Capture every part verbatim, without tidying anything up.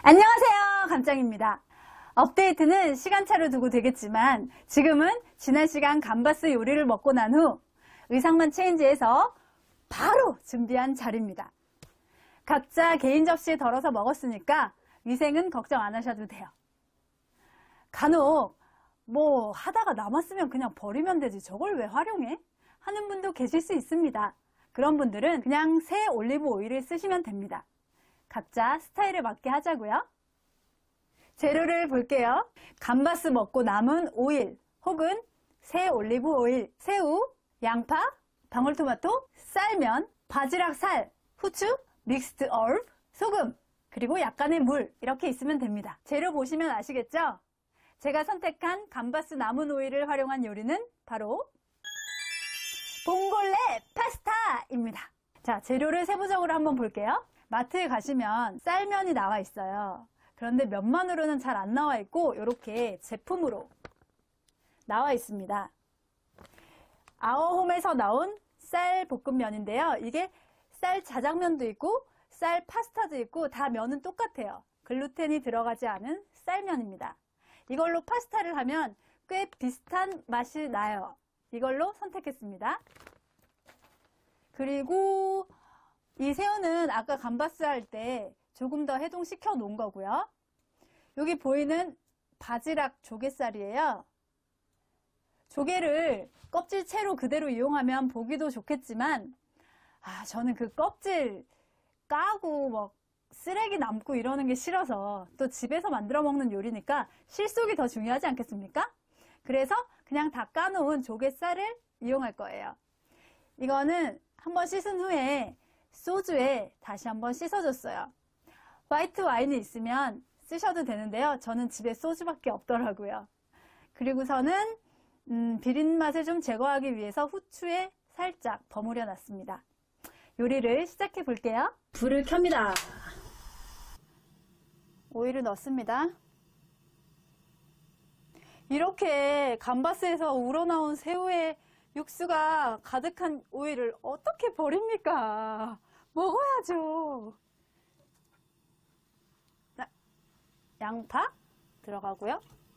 안녕하세요, 감짱입니다. 업데이트는 시간차를 두고 되겠지만 지금은 지난 시간 감바스 요리를 먹고 난 후 의상만 체인지해서 바로 준비한 자리입니다. 각자 개인 접시에 덜어서 먹었으니까 위생은 걱정 안 하셔도 돼요. 간혹 뭐 하다가 남았으면 그냥 버리면 되지 저걸 왜 활용해? 하는 분도 계실 수 있습니다. 그런 분들은 그냥 새 올리브 오일을 쓰시면 됩니다. 각자 스타일에 맞게 하자고요. 재료를 볼게요. 감바스 먹고 남은 오일 혹은 새 올리브 오일, 새우, 양파, 방울토마토, 쌀면, 바지락 살, 후추, 믹스드 얼브, 소금, 그리고 약간의 물 이렇게 있으면 됩니다. 재료 보시면 아시겠죠? 제가 선택한 감바스 남은 오일을 활용한 요리는 바로 봉골레 파스타입니다. 자, 재료를 세부적으로 한번 볼게요. 마트에 가시면 쌀면이 나와 있어요. 그런데 면만으로는 잘 안 나와 있고 이렇게 제품으로 나와 있습니다. 아워홈에서 나온 쌀 볶음면인데요. 이게 쌀 자장면도 있고 쌀 파스타도 있고 다 면은 똑같아요. 글루텐이 들어가지 않은 쌀면입니다. 이걸로 파스타를 하면 꽤 비슷한 맛이 나요. 이걸로 선택했습니다. 그리고 이 새우는 아까 감바스 할 때 조금 더 해동시켜 놓은 거고요. 여기 보이는 바지락 조개살이에요. 조개를 껍질 채로 그대로 이용하면 보기도 좋겠지만 아 저는 그 껍질 까고 막 쓰레기 남고 이러는 게 싫어서 또 집에서 만들어 먹는 요리니까 실속이 더 중요하지 않겠습니까? 그래서 그냥 다 까놓은 조개살을 이용할 거예요. 이거는 한번 씻은 후에 소주에 다시 한번 씻어줬어요. 화이트 와인이 있으면 쓰셔도 되는데요. 저는 집에 소주밖에 없더라고요. 그리고서는 음, 비린 맛을 좀 제거하기 위해서 후추에 살짝 버무려 놨습니다. 요리를 시작해 볼게요. 불을 켭니다. 오일을 넣습니다. 이렇게 감바스에서 우러나온 새우의 육수가 가득한 오일을 어떻게 버립니까? 먹어야죠. 자, 양파 들어가고요.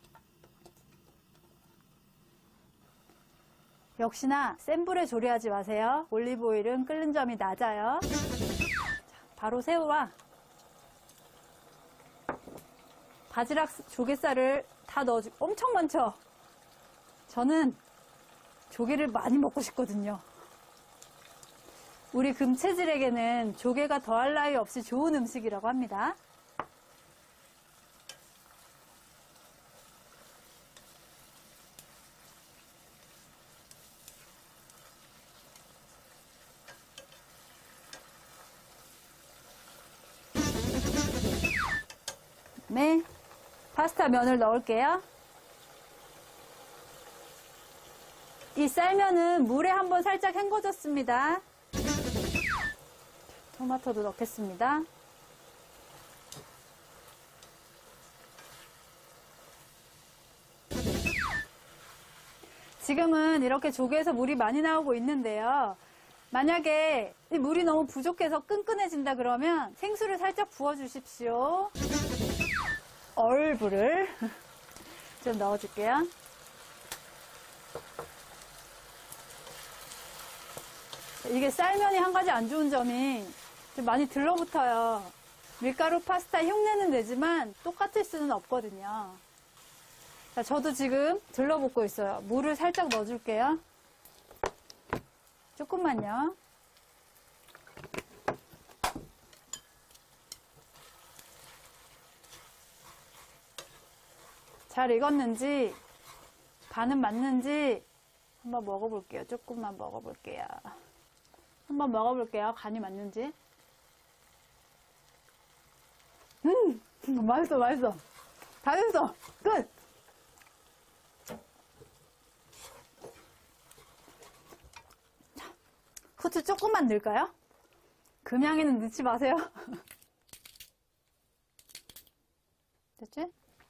역시나 센 불에 조리하지 마세요. 올리브 오일은 끓는 점이 낮아요. 자, 바로 새우와 바지락 조개살을 다 넣어주. 엄청 많죠? 저는 조개를 많이 먹고 싶거든요. 우리 금체질에게는 조개가 더할 나위 없이 좋은 음식이라고 합니다. 네, 파스타 면을 넣을게요. 이 쌀면은 물에 한번 살짝 헹궈줬습니다. 토마토도 넣겠습니다. 지금은 이렇게 조개에서 물이 많이 나오고 있는데요. 만약에 이 물이 너무 부족해서 끈끈해진다 그러면 생수를 살짝 부어주십시오. 얼브를 좀 넣어줄게요. 이게 쌀면이 한 가지 안 좋은 점이 좀 많이 들러붙어요. 밀가루 파스타 흉내는 내지만 똑같을 수는 없거든요. 자, 저도 지금 들러붙고 있어요. 물을 살짝 넣어줄게요. 조금만요. 잘 익었는지 반은 맞는지 한번 먹어볼게요. 조금만 먹어볼게요. 한번 먹어볼게요. 간이 맞는지. 음! 맛있어, 맛있어. 다 됐어. 끝! 자, 후추 조금만 넣을까요? 금양에는 넣지 마세요. 됐지?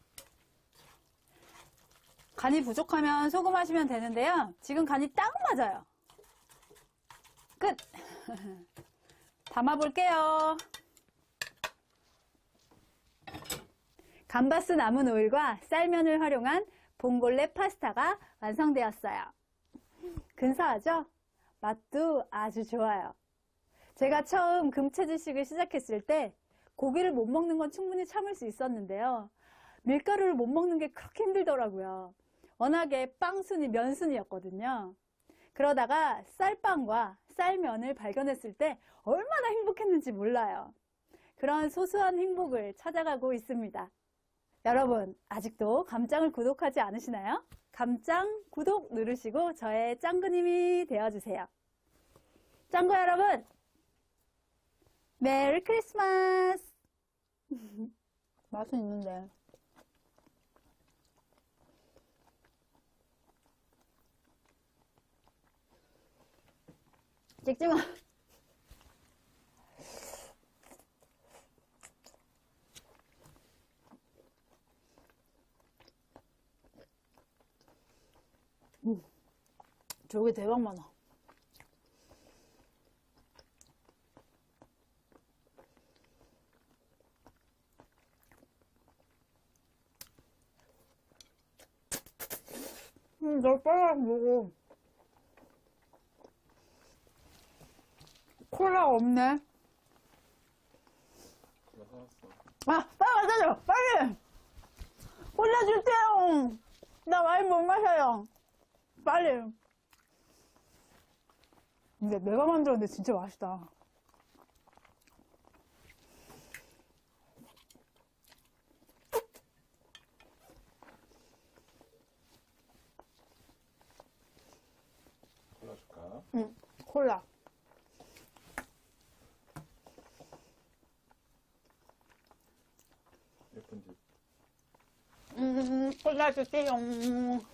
간이 부족하면 소금 하시면 되는데요. 지금 간이 딱 맞아요. 끝! 담아볼게요. 감바스 남은 오일과 쌀면을 활용한 봉골레 파스타가 완성되었어요. 근사하죠? 맛도 아주 좋아요. 제가 처음 금체지식을 시작했을 때 고기를 못 먹는 건 충분히 참을 수 있었는데요. 밀가루를 못 먹는 게 그렇게 힘들더라고요. 워낙에 빵순이, 면순이었거든요. 그러다가 쌀빵과 쌀면을 발견했을 때 얼마나 행복했는지 몰라요. 그런 소소한 행복을 찾아가고 있습니다. 여러분, 아직도 감짱을 구독하지 않으시나요? 감짱 구독 누르시고 저의 짱구님이 되어주세요. 짱구 여러분, 메리 크리스마스! 맛은 있는데. 찍지 마. 음, 저게 대박 많아. 음, 널 빨리 먹어. 콜라 없네. 콜라 사왔어. 아, 빨리 갖다 줘! 빨리! 콜라 주세요! 나 와인 못 마셔요. 빨리. 근데 내가 만들었는데 진짜 맛있다. 콜라 줄까? 응, 콜라. 예쁜 집. 음, 콜라 주세요.